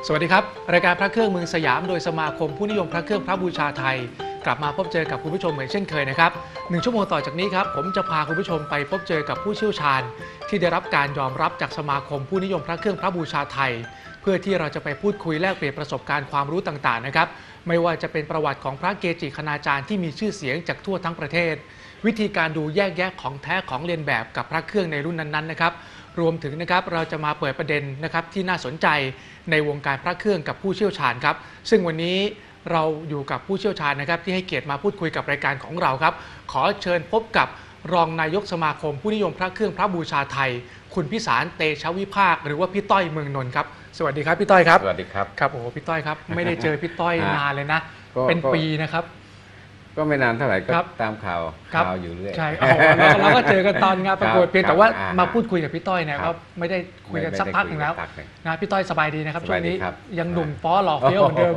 สวัสดีครับรายการพระเครื่องเมืองสยามโดยสมาคมผู้นิยมพระเครื่องพระบูชาไทยกลับมาพบเจอกับคุณผู้ชมเหมือนเช่นเคยนะครับ1 ชั่วโมงต่อจากนี้ครับผมจะพาคุณผู้ชมไปพบเจอกับผู้เชี่ยวชาญที่ได้รับการยอมรับจากสมาคมผู้นิยมพระเครื่องพระบูชาไทยเพื่อที่เราจะไปพูดคุยแลกเปลี่ยนประสบการณ์ความรู้ต่างๆนะครับไม่ว่าจะเป็นประวัติของพระเกจิคณาจารย์ที่มีชื่อเสียงจากทั่วทั้งประเทศวิธีการดูแยกแยะของแท้ของเลียนแบบกับพระเครื่องในรุ่นนั้นๆนะครับรวมถึงนะครับเราจะมาเปิดประเด็นนะครับที่น่าสนใจในวงการพระเครื่องกับผู้เชี่ยวชาญครับซึ่งวันนี้เราอยู่กับผู้เชี่ยวชาญนะครับที่ให้เกียรติมาพูดคุยกับรายการของเราครับขอเชิญพบกับรองนายกสมาคมผู้นิยมพระเครื่องพระบูชาไทยคุณพิสารเตชะวิภาคหรือว่าพี่ต้อยเมืองนนท์ครับสวัสดีครับพี่ต้อยครับสวัสดีครับครับโอ้พี่ต้อยครับไม่ได้เจอพี่ต้อยนานเลยนะเป็นปีนะครับก็ไม่นานเท่าไหร่ก็ตามข่าวอยู่เรื่อยใช่เราก็เจอกันตอนงานประกวดเพียงแต่ว่ามาพูดคุยกับพี่ต้อยเนี่ยก็ไม่ได้คุยกันสักพักหนึ่งแล้วนะพี่ต้อยสบายดีนะครับช่วงนี้ยังหนุ่มฟ้อหล่อเฟี้ยวเหมือนเดิม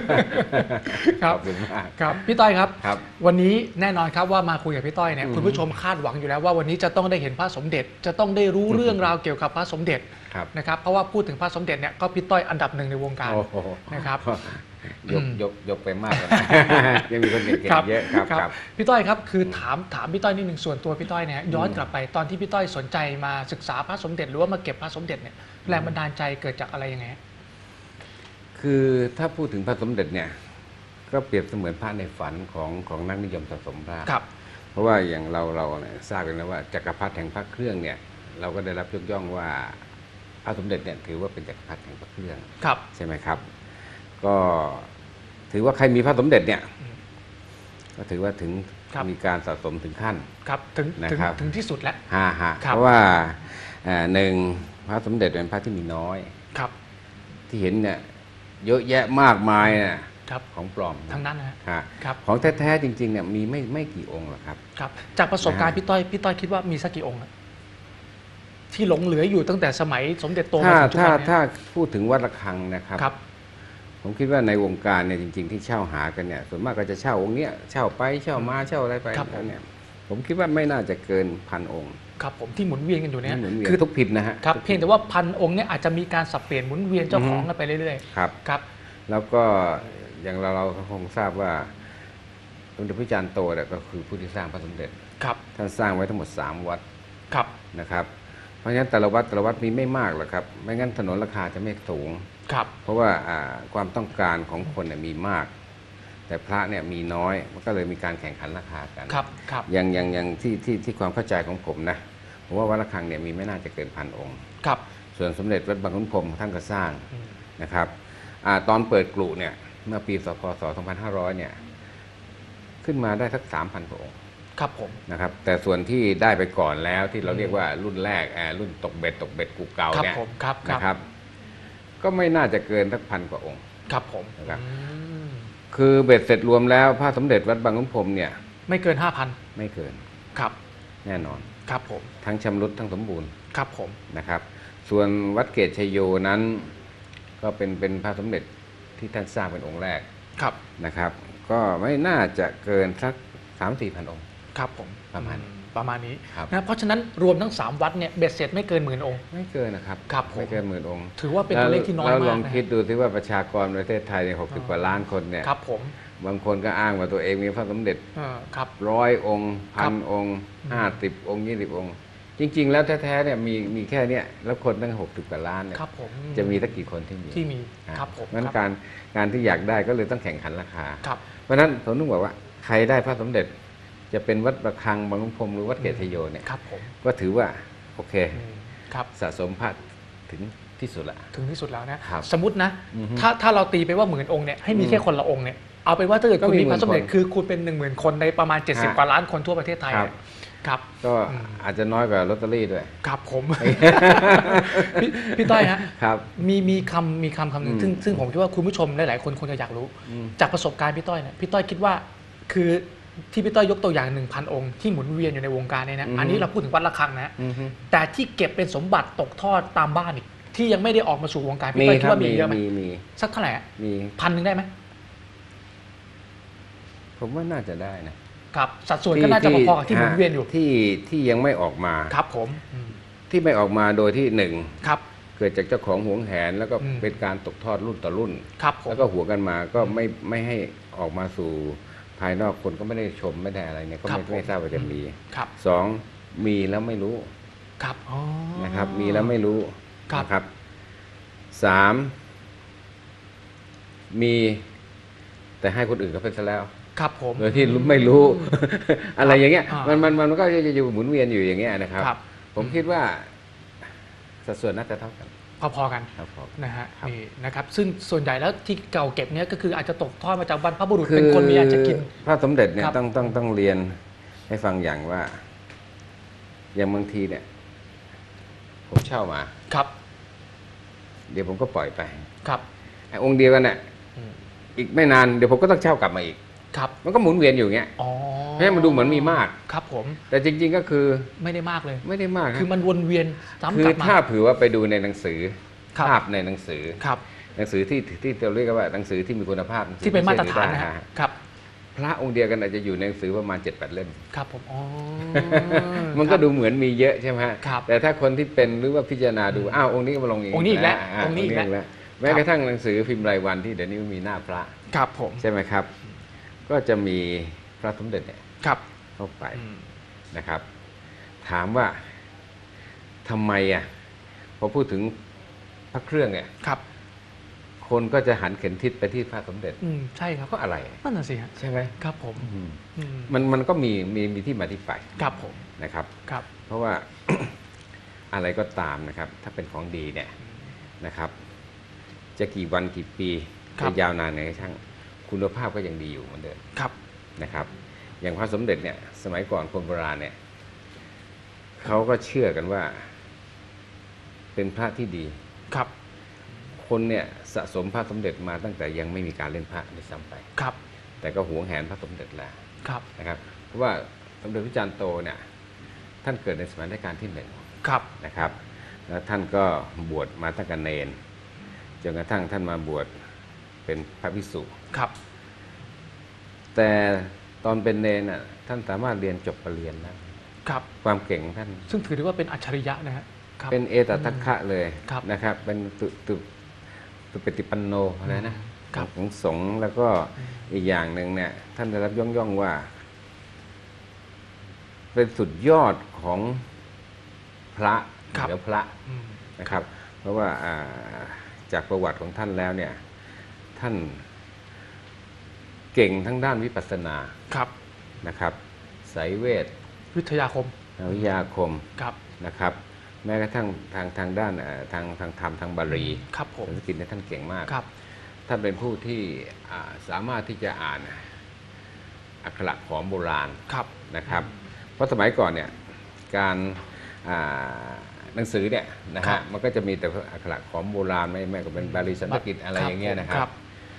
ครับพี่ต้อยครับวันนี้แน่นอนครับว่ามาคุยกับพี่ต้อยเนี่ยคุณผู้ชมคาดหวังอยู่แล้วว่าวันนี้จะต้องได้เห็นพระสมเด็จจะต้องได้รู้เรื่องราวเกี่ยวกับพระสมเด็จนะครับเพราะว่าพูดถึงพระสมเด็จเนี่ยก็พี่ต้อยอันดับหนึ่งในวงการนะครับยกไปมากเลยยังมีคนเก่งๆเยอะครับพี่ต้อยครับคือถามพี่ต้อยนิดหนึ่งส่วนตัวพี่ต้อยเนี่ยย้อนกลับไปตอนที่พี่ต้อยสนใจมาศึกษาพระสมเด็จหรือว่ามาเก็บพระสมเด็จเนี่ยแรงบันดาลใจเกิดจากอะไรยังไงคือถ้าพูดถึงพระสมเด็จเนี่ยก็เปรียบเสมือนพระในฝันของนักนิยมสะสมพระเพราะว่าอย่างเราเนี่ยทราบกันแล้วว่าจักรพรรดิแห่งพระเครื่องเนี่ยเราก็ได้รับยกย่องว่าพระสมเด็จเนี่ยถือว่าเป็นจักรพรรดิแห่งพระเครื่องใช่ไหมครับก็ถือว่าใครมีพระสมเด็จเนี่ยก็ถือว่าถึงมีการสะสมถึงขั้นถึงที่สุดแล้วเพราะว่าหนึ่งพระสมเด็จเป็นพระที่มีน้อยที่เห็นเนี่ยเยอะแยะมากมายเนี่ยของปลอมทั้งนั้นนะครับของแท้ๆจริงๆเนี่ยมีไม่กี่องค์หรอกครับจากประสบการณ์พี่ต้อยคิดว่ามีสักกี่องค์ที่หลงเหลืออยู่ตั้งแต่สมัยสมเด็จโตมาถึงทุกวันนี้ถ้าพูดถึงวัดระฆังนะครับผมคิดว่าในวงการเนี่ยจริงๆที่เช่าหากันเนี่ยส่วนมากก็จะเช่าองค์เนี้ยเช่าไปเช่ามาเช่าอะไรไปเนี่ยผมคิดว่าไม่น่าจะเกิน1,000 องค์ครับผมที่หมุนเวียนกันอยู่เนี่ยคือทุกผิดนะฮะครับเพียงแต่ว่า1,000 องค์เนี่ยอาจจะมีการสับเปลี่ยนหมุนเวียนเจ้าของกันไปเรื่อยๆครับแล้วก็อย่างเราคงทราบว่าสมเด็จพระจันทร์โตเนี่ยก็คือผู้ที่สร้างพระสมเด็จท่านสร้างไว้ทั้งหมด3 วัดนะครับเพราะฉะนั้นแต่ละวัดมีไม่มากหรอกครับไม่งั้นถนนราคาจะไม่สูงเพราะว่าความต้องการของคนเนี่ยมีมากแต่พระเนี่ยมีน้อยมันก็เลยมีการแข่งขันราคากันอย่างที่ความเข้าใจของผมนะผมว่าวัดระฆังเนี่ยมีไม่น่าจะเกิน1,000 องค์ส่วนสมเด็จวัดบางขุนพรหมท่านก็สร้างนะครับตอนเปิดกรุเนี่ยเมื่อปีพ.ศ. 2500เนี่ยขึ้นมาได้สัก 3,000 กว่าองค์ครับผมนะครับแต่ส่วนที่ได้ไปก่อนแล้วที่เราเรียกว่ารุ่นแรกรุ่นตกเบ็ดกูเก่าเนี่ยนะครับก็ไม่น่าจะเกินสัก1,000 กว่าองค์ครับผมนะครับคือเบ็ดเสร็จรวมแล้วพระสมเด็จวัดบางขุนพรหมเนี่ยไม่เกิน 5,000 ไม่เกินครับแน่นอนครับผมทั้งชำรุดทั้งสมบูรณ์ครับผมนะครับส่วนวัดเกตชัยโยนั้นก็เป็นพระสมเด็จที่ท่านสร้างเป็นองค์แรกนะครับก็ไม่น่าจะเกินสัก 3-4,000 องค์ครับผมประมาณนี้นะเพราะฉะนั้นรวมทั้ง3 วัดเนี่ยเบ็ดเสร็จไม่เกิน10,000 องค์ไม่เกินนะครับไม่เกิน10,000 องค์ถือว่าเป็นตัวเลขที่น้อยมากแล้วลองคิดดูสิว่าประชากรประเทศไทยเนี่ย60 กว่าล้านคนเนี่ยครับผมบางคนก็อ้างว่าตัวเองมีพระสมเด็จ100 องค์ 1,000 องค์50 องค์20 องค์จริงๆแล้วแท้ๆเนี่ยมีแค่เนี้ยแล้วคนตั้ง60 กว่าล้านเนี่ยจะมีสักกี่คนที่มีครับผมงั้นการที่อยากได้ก็เลยต้องแข่งขันราคาเพราะฉะนั้นผมต้องบอกว่าใครได้พระสมเด็จจะเป็นวัดระฆังบางขุนพรหมหรือวัดเกตชัยโยเนี่ยก็ถือว่าโอเคสะสมพระถึงที่สุดละถึงที่สุดแล้วนะสมมตินะถ้าเราตีไปว่า10,000 องค์เนี่ยให้มีแค่คนละองค์เนี่ยเอาเป็นว่าถ้าเกิดคุณมีพระสมเด็จคือคุณเป็น10,000 คนในประมาณ70 กว่าล้านคนทั่วประเทศไทยครับก็อาจจะน้อยกว่าลอตเตอรี่ด้วยครับผมพี่ต้อยฮะมีคำหนึ่งซึ่งผมคิดว่าคุณผู้ชมหลายๆคนคงจะอยากรู้จากประสบการณ์พี่ต้อยเนี่ยพี่ต้อยคิดว่าคือที่พี่ต้อยยกตัวอย่าง 1,000 องค์ที่หมุนเวียนอยู่ในวงการเนี่ยนะอันนี้เราพูดถึงวัดระฆังนะแต่ที่เก็บเป็นสมบัติตกทอดตามบ้านอีกที่ยังไม่ได้ออกมาสู่วงการพี่ต้อยคิดว่ามีเยอะไหมมีสักเท่าไหร่มี 1,000 ได้ไหมผมว่าน่าจะได้นะครับสัดส่วนก็น่าจะพอๆกับที่หมุนเวียนอยู่ที่ยังไม่ออกมาครับผมที่ไม่ออกมาโดยที่1 เกิดจากเจ้าของหวงแหนแล้วก็เป็นการตกทอดรุ่นต่อรุ่นแล้วก็หวงกันมาก็ไม่ให้ออกมาสู่ภายนอกคนก็ไม่ได้ชมไม่ได้อะไรเนี่ยก็ไม่ทราบว่าจะมีสองมีแล้วไม่รู้นะครับมีแล้วไม่รู้นะครับสามมีแต่ให้คนอื่นก็เป็นซะแล้วครับผมโดยที่ไม่รู้ อะไรอย่างเงี้ยมันก็จะอยู่หมุนเวียนอยู่อย่างเงี้ยนะครับผมคิดว่าสัดส่วนน่าจะเท่ากันพอๆกันนะฮะนี่นะครับซึ่งส่วนใหญ่แล้วที่เก่าเก็บเนี้ยก็คืออาจจะตกทอดมาจากบรรพบุรุษเป็นคนมีอาจจะกินพระสมเด็จเนี่ยต้องเรียนให้ฟังอย่างว่าอย่างบางทีเนี่ยผมเช่ามาครับเดี๋ยวผมก็ปล่อยไปครับไอ้องค์เดียวกันเนี่ยอีกไม่นานเดี๋ยวผมก็ต้องเช่ากลับมาอีกครับมันก็หมุนเวียนอยู่อย่างเงี้ยเพราะฉะนั้นมันดูเหมือนมีมากครับผมแต่จริงๆก็คือไม่ได้มากเลยไม่ได้มากคือมันวนเวียนซ้ำกลับมาคือถ้าถือว่าไปดูในหนังสือภาพในหนังสือหนังสือที่เราเรียกว่าหนังสือที่มีคุณภาพที่เป็นมาตรฐานนะครับพระองค์เดียวกันอาจจะอยู่ในหนังสือประมาณ 7-8 เล่มครับผมมันก็ดูเหมือนมีเยอะใช่ไหมแต่ถ้าคนที่เป็นหรือว่าพิจารณาดูอ้าวองค์นี้ก็มาลงองค์นี้อีกแล้วองค์นี้อีกแล้วแม้กระทั่งหนังสือพิมพ์รายวันที่เดี๋ยวนี้มีหน้าพระครับผมใช่ไหมครับก็จะมีพระสมเด็จเนี่ยเข้าไปนะครับถามว่าทำไมพอพูดถึงพระเครื่องเนี่ยคนก็จะหันเข็มทิศไปที่พระสมเด็จใช่ครับก็อะไรนั่นน่ะสิใช่ไหมครับผมมันก็มีที่มาที่ไปครับผมนะครับครับเพราะว่า อะไรก็ตามนะครับถ้าเป็นของดีเนี่ยนะครับจะกี่วันกี่ปีจะยาวนานไงช่างคุณภาพก็ยังดีอยู่เหมือนเดิมนะครับอย่างพระสมเด็จเนี่ยสมัยก่อนคนโบราณเนี่ยเขาก็เชื่อกันว่าเป็นพระที่ดีคนเนี่ยสะสมพระสมเด็จมาตั้งแต่ยังไม่มีการเล่นพระในซ้ำไปแต่ก็หวงแหนพระสมเด็จแล้วนะครับเพราะว่าสมเด็จพระจันทร์โตเนี่ยท่านเกิดในสมัยรัชกาลที่1นะครับแล้วท่านก็บวชมาตั้งแต่เนรจนกระทั่งท่านมาบวชเป็นพระภิกษุแต่ตอนเป็นเนรท่านสามารถเรียนจบปริญญาแล้วความเก่งท่านซึ่งถือได้ว่าเป็นอัจฉริยะนะฮะเป็นเอตทัคคะเลยนะครับเป็นตุปฏิปันโนอะไรนะของสงฆ์แล้วก็อีกอย่างหนึ่งเนี่ยท่านได้รับย่องว่าเป็นสุดยอดของพระเหนือพระนะครับเพราะว่าจากประวัติของท่านแล้วเนี่ยท่านเก่งทั้งด้านวิปัสสนานะครับไสยเวทวิทยาคมนะครับแม้กระทั่งทางด้านทางธรรมทางบาลีสันสกฤตเนี่ยท่านเก่งมากท่านเป็นผู้ที่สามารถที่จะอ่านอักขระของโบราณนะครับเพราะสมัยก่อนเนี่ยการหนังสือเนี่ยนะฮะมันก็จะมีแต่อักขระของโบราณไม่ก็เป็นบาลีสันสกฤตอะไรอย่างเงี้ยนะครับ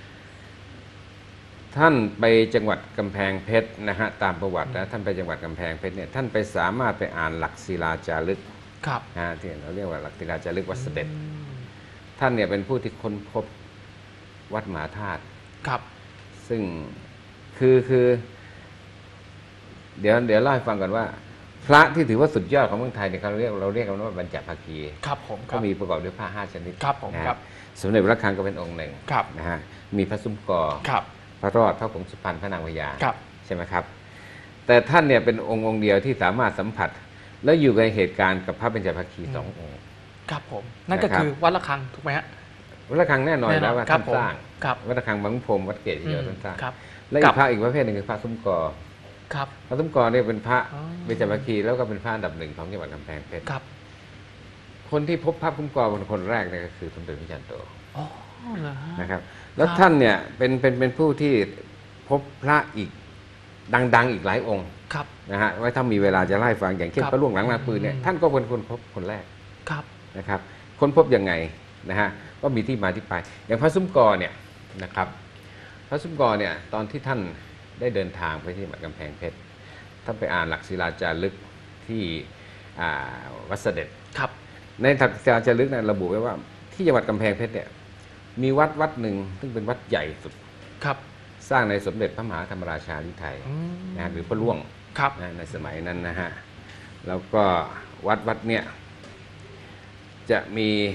ท่านไปจังหวัดกำแพงเพชรนะฮะตามประวัตินะท่านไปจังหวัดกำแพงเพชรเนี่ยท่านไปสามารถไปอ่านหลักศิลาจารึกที่เราเรียกว่าหลักศิลาจารึกวัดเสด็จท่านเนี่ยเป็นผู้ที่ค้นพบวัดมหาธาตุซึ่งคือเดี๋ยวเล่าให้ฟังก่อนว่าพระที่ถือว่าสุดยอดของเมืองไทยเนี่ยเราเรียกกันว่าบรรจภคีก็มีประกอบด้วยผ้า5 ชนิดนะครับสมเด็จพระคังก็เป็นองค์หนึ่งนะฮะมีพระซุ้มกอพระรอดพระผงสุพรรณพระนางพญาใช่ไหมครับแต่ท่านเนี่ยเป็นองค์เดียวที่สามารถสัมผัสแล้วอยู่ในเหตุการณ์กับพระเบญจภคี2 องค์ครับผมนั่นก็คือวัดระฆังถูกไหมฮะวัดระฆังแน่นอนแล้วว่าท่านสร้างวัดระฆังบางพรมวัดเกศที่เราท่านสร้างและอีกพระอีกประเภทหนึ่งคือพระซุ้มกอพระซุ้มกอเนี่ยเป็นพระเบญจภคีแล้วก็เป็นพระอันดับ 1ของจังหวัดกำแพงเพชรคนที่พบพระซุ้มกอเป็นคนแรกเนี่ยก็คือสมเด็จพระจันทร์โตนะครับแล้วท่านเนี่ยเป็นผู้ที่พบพระอีกดังๆอีกหลายองค์นะฮะไว้ถ้ามีเวลาจะไล่ฟังอย่างเช่นพระล่วงหลังนาปืนเนี่ยท่านก็เป็นคนพบคนแรกนะครับค้นพบยังไงนะฮะก็มีที่มาที่ไปอย่างพระซุ้มกอเนี่ยนะครับพระซุ้มกอเนี่ยตอนที่ท่านได้เดินทางไปที่จังหวัดกำแพงเพชรท่านไปอ่านหลักศิลาจารึกที่วัดเสด็จในหลักศิลาจารึกนั้นระบุไว้ว่าที่จังหวัดกำแพงเพชรเนี่ยมีวัดหนึ่งซึ่งเป็นวัดใหญ่สุดสร้างในสมเด็จพระมหาธรรมราชาธิไทยนะหรือพระล่วงในสมัยนั้นนะฮะแล้วก็วัดเนี่ยจะมี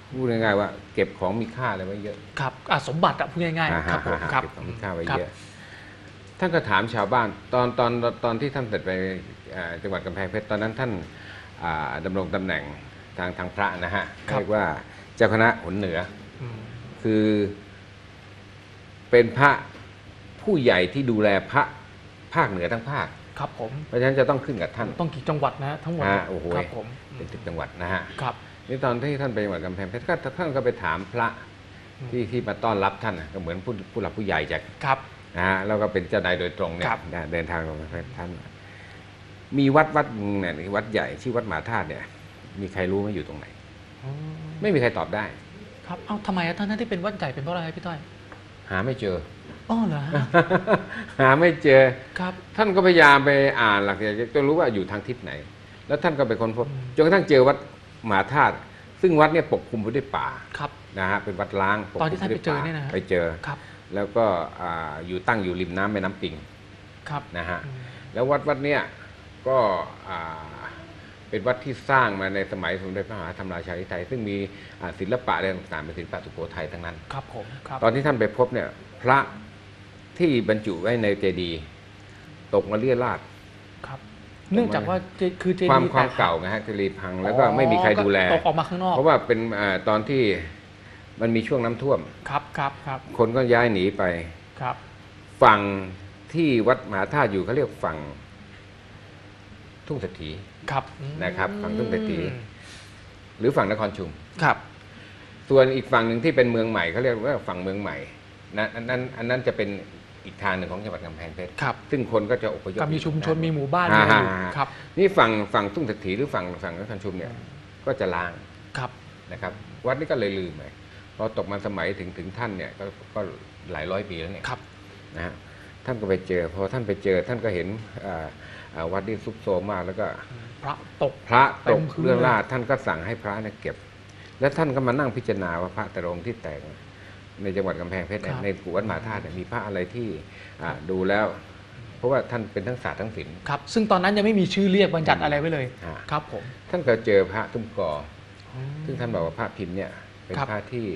พูดง่ายๆว่าเก็บของมีค่าอะไรไว้เยอะครับสมบัติพูดง่ายๆครับผมครับเก็บของมีค่าไว้เยอะท่านก็ถามชาวบ้านตอนที่ท่านเสด็จไปจังหวัดกำแพงเพชรตอนนั้นท่านดำรงตำแหน่งทางพระนะฮะเรียกว่าเจ้าคณะหนเหนือคือเป็นพระผู้ใหญ่ที่ดูแลพระภาคเหนือทั้งภาคครับผมเพราะฉะนั้นจะต้องขึ้นกับท่านต้องกี่จังหวัดนะทั้งหมดโอ้โหครับผมเป็น10 จังหวัดนะฮะครับนี่ตอนที่ท่านไปจังหวัดกำแพงเพชรท่านก็ไปถามพระที่มาต้อนรับท่านก็เหมือนผู้หลักผู้ใหญ่จากนะฮะแล้วก็เป็นเจ้านายโดยตรงเนี่ยเดินทางลงไปท่านมีวัดเนี่ยวัดใหญ่ชื่อวัดมหาธาตุเนี่ยมีใครรู้ไหมอยู่ตรงไหนไม่มีใครตอบได้ครับทำไมท่านที่เป็นวัดใหญ่เป็นเพราะอะไรพี่ต้อยหาไม่เจอเหรอหาไม่เจอครับท่านก็พยายามไปอ่านหลักจนรู้ว่าอยู่ทางทิศไหนแล้วท่านก็ไปค้นพบจนกระทั่งเจอวัดมหาธาตุซึ่งวัดเนี่ยปกคลุมไปด้วยป่านะฮะเป็นวัดล้างตอนที่ท่านไปเจอเนี่ยนะไปเจอแล้วก็ตั้งอยู่ริมน้ำแม่น้ำปิงนะฮะแล้ววัดเนี่ยก็เป็นวัดที่สร้างมาในสมัยสมเด็จพระมหาธรรมราชาธิไทยซึ่งมีศิลปะอะไรต่างๆเป็นศิลปะสุโขทัยทั้งนั้นครับผมตอนที่ท่านไปพบเนี่ยพระที่บรรจุไว้ในเจดีย์ตกมาเลี่ยราดครับเนื่องจากว่าคือเจดีย์ความเก่าไงฮะเจดีย์พังแล้วก็ไม่มีใครดูแลตกออกมาข้างนอกเพราะว่าเป็นตอนที่มันมีช่วงน้ำท่วมครับคนก็ย้ายหนีไปครับฝั่งที่วัดมหาธาตุอยู่เขาเรียกฝั่งทุ่งเศรษฐีนะครับฝั่งทุ่งเศรษฐีหรือฝั่งนครชุมครับส่วนอีกฝั่งหนึ่งที่เป็นเมืองใหม่เขาเรียกว่าฝั่งเมืองใหม่นะอันนั้นจะเป็นอีกทางหนึ่งของจังหวัดกำแพงเพชรซึ่งคนก็จะอพยพมีชุมชนมีหมู่บ้านอยู่ครับนี่ฝั่งทุ่งเศรษฐีหรือฝั่งนครชุมเนี่ยก็จะล้างนะครับวัดนี้ก็เลยลืมไปพอตกมาสมัยถึงท่านเนี่ยก็หลายร้อยปีแล้วเนี่ยนะฮะท่านก็ไปเจอพอท่านไปเจอท่านก็เห็นวัดที่ซุกโซมมากแล้วก็พระตกเรื่องราชท่านก็สั่งให้พระเนี่ยเก็บแล้วท่านก็มานั่งพิจารณาว่าพระแต่ละองค์ที่แตกในจังหวัดกำแพงเพชรในกุวัดมหาธาตุมีพระอะไรที่ดูแล้วเพราะว่าท่านเป็นทั้งศาสตร์ทั้งศิลป์ครับซึ่งตอนนั้นยังไม่มีชื่อเรียกบรรจัดอะไรไว้เลยครับผมท่านก็เจอพระตุ้มกอซึ่งท่านบอกว่าพระพิมพ์เนี่ยเป็นพระที่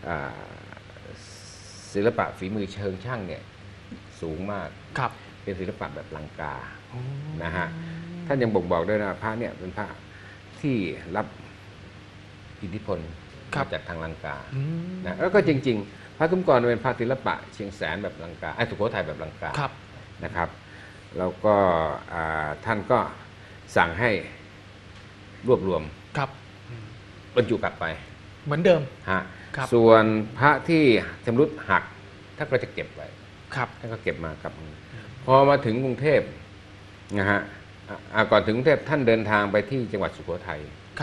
ศิลปะฝีมือเชิงช่างเนี่ยสูงมากเป็นศิลปะแบบลังกานะฮะท่านยังบอกด้วยนะพระเนี่ยเป็นพระที่รับอิทธิพลจากทางลังกานะแล้วก็จริงๆพระตุ้มกรเป็นพระศิลปะเชียงแสนแบบลังกาสุโขทัยแบบลังกานะครับแล้วก็ท่านก็สั่งให้รวบรวมบรรจุกลับไปเหมือนเดิมส่วนพระที่ชำรุดหักท่านก็จะเก็บไว้ท่านก็เก็บมากับพอมาถึงกรุงเทพนะฮะก่อนถึงกรุงเทพท่านเดินทางไปที่จังหวัดสุโขทัย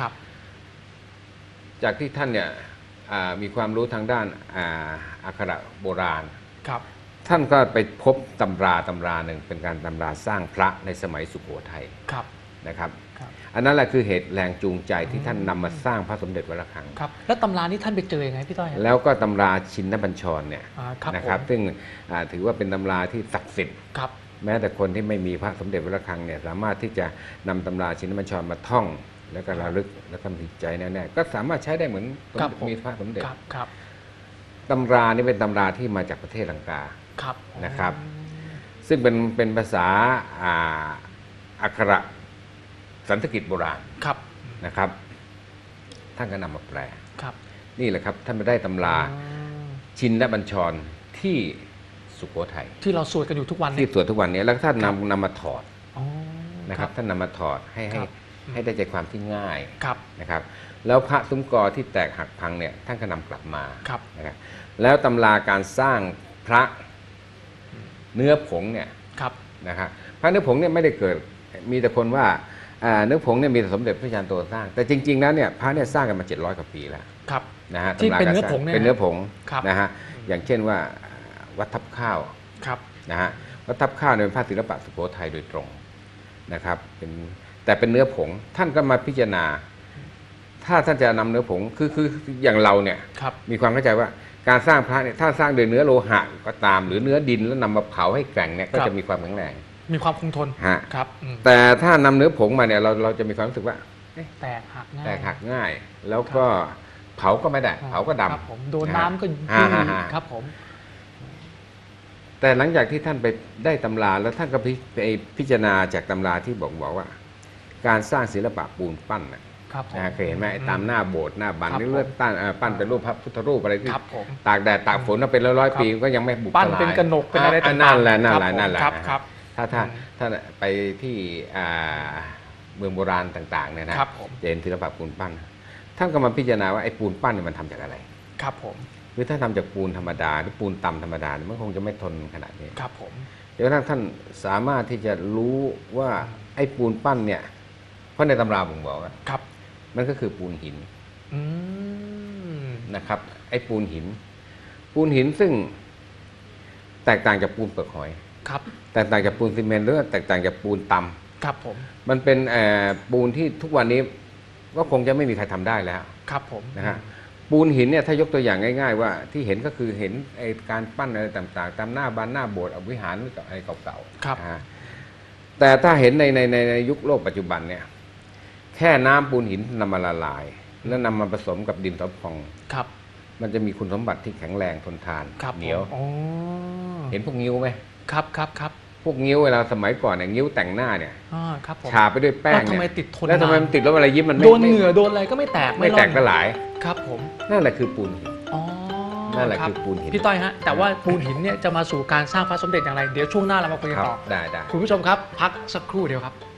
จากที่ท่านเนี่ยมีความรู้ทางด้านอักขระโบราณท่านก็ไปพบตำราหนึ่งเป็นการตำราสร้างพระในสมัยสุโขทัยนะครับอันนั้นแหละคือเหตุแรงจูงใจที่ท่านนำมาสร้างพระสมเด็จวัดระฆังแล้วตำรานี้ท่านไปเจอยังไงพี่ต้อยแล้วก็ตำราชินบัญชรเนี่ยนะครับซึ่งถือว่าเป็นตำราที่ศักดิ์สิทธิ์แม้แต่คนที่ไม่มีพระสมเด็จวัดระฆังเนี่ยสามารถที่จะนำตำราชินบัญชรมาท่องแล้วก็ระลึกแล้วก็มีใจแน่ๆก็สามารถใช้ได้เหมือนมีพระสมเด็จตำรานี่เป็นตำราที่มาจากประเทศลังกานะครับซึ่งเป็นภาษาอักขระสันสกฤตโบราณนะครับท่านก็นำมาแปลนี่แหละครับท่านไปได้ตำราชินบัญชรที่สุโขทัยที่เราสวดกันอยู่ทุกวันที่สวดทุกวันนี้แล้วท่านนำมาถอดนะครับท่านนำมาถอดให้ได้ใจความที่ง่ายนะครับแล้วพระซุ้มกอที่แตกหักพังเนี่ยท่านก็นำกลับมานะครับแล้วตำราการสร้างพระเนื้อผงเนี่ยนะครับพระเนื้อผงเนี่ยไม่ได้เกิดมีแต่คนว่าเนื้อผงเนี่ยมีสมเด็จพระจารย์โตสร้างแต่จริงๆแล้วเนี่ยพระเนี่ยสร้างกันมา700 กว่าปีแล้วนะฮะที่เป็นเนื้อผงเป็นเนื้อผงนะฮะอย่างเช่นว่าวัดทับข้าวนะฮะวัดทับข้าวเนี่ยเป็นพระศิลปะสุโขทัยโดยตรงนะครับแต่เป็นเนื้อผงท่านก็มาพิจารณาถ้าท่านจะนำเนื้อผงคืออย่างเราเนี่ยมีความเข้าใจว่าการสร้างพระเนี่ยถ้าสร้างโดยเนื้อโลหะก็ตามหรือเนื้อดินแล้วนำมาเผาให้แกร่งเนี่ยก็จะมีความแข็งแรงมีความคงทนครับแต่ถ้านำเนื้อผงมาเนี่ยเราจะมีความรู้สึกว่าแตกหักง่ายแล้วก็เผาก็ไม่ได้เผาก็ดำครับผมโดนน้ำก็อ่ายุ่ยครับผมแต่หลังจากที่ท่านไปได้ตำราแล้วท่านก็ไปพิจารณาจากตำราที่บอกว่า การสร้างศิลปะปูนปั้นนะครับผมเคยเห็นไหมไอ้ตามหน้าโบสถ์หน้าบันครับหรือเลือดปั้นเป็นรูปพระพุทธรูปอะไรที่ครับผมตากแดดตากฝนมาเป็นร้อยครับๆปีก็ยังไม่บุบปั้นสลายเป็นกระหนกเป็นอะไรต่างๆนั่นแหละครับครับถ้าไปที่เมืองโบราณต่างๆเนี่ยนะครับผมจะเห็นศิลปะปูนปั้นท่านก็มาพิจารณาว่าไอ้ปูนปั้นเนี่ยมันทำจากอะไรครับผมหรือถ้าทำจากปูนธรรมดาหรือปูนต่ำธรรมดาเนี่ยมันคงจะไม่ทนขนาดนี้ครับผมเดี๋ยวท่านสามารถที่จะรู้ว่าไอ้ปูนปั้นเนี่ยเพราะในตำราผมบอกว่าครับมันก็คือปูนหินอืมนะครับไอ้ปูนหินซึ่งแตกต่างจากปูนเปลือกหอยครับแตกต่างจากปูนซีเมนต์หรือแตกต่างจากปูนตำครับผมมันเป็นปูนที่ทุกวันนี้ก็คงจะไม่มีใครทำได้แล้วครับผมนะฮะปูนหินเนี่ยถ้ายกตัวอย่างง่ายๆว่าที่เห็นก็คือเห็นไอ้การปั้นอะไรต่างๆตามหน้าบ้านหน้าโบสถ์วิหารอะไรเก่าๆครับนะฮะแต่ถ้าเห็นในยุคโลกปัจจุบันเนี่ยแค่น้ำปูนหินนำมาละลาย แล้วนำมาผสมกับดินสอพองครับมันจะมีคุณสมบัติที่แข็งแรงทนทานครับเหนียวผมอ๋อเห็นพวกงิ้วไหมครับครับครับพวกงิ้วเวลาสมัยก่อนเนี่ยงิ้วแต่งหน้าเนี่ยครับผมฉาบไปด้วยแป้งแล้วทำไมติดทนแล้วทำไมนานมันติดแล้วเวลายิ้มมันโดนเหงื่อโดนอะไรก็ไม่แตกไม่แตกร่อนสลายครับผมนั่นแหละคือปูนหินอ๋อนั่นแหละรับคือปูนหินพี่ต้อยฮะแต่ว่าปูนหินเนี่ยจะมาสู่การสร้างพระสมเด็จอย่างไรเดี๋ยวช่วงหน้าเรามาคุยกันครับต่อได้คุณผู้ชมครับพักสักครู่เดียวครับ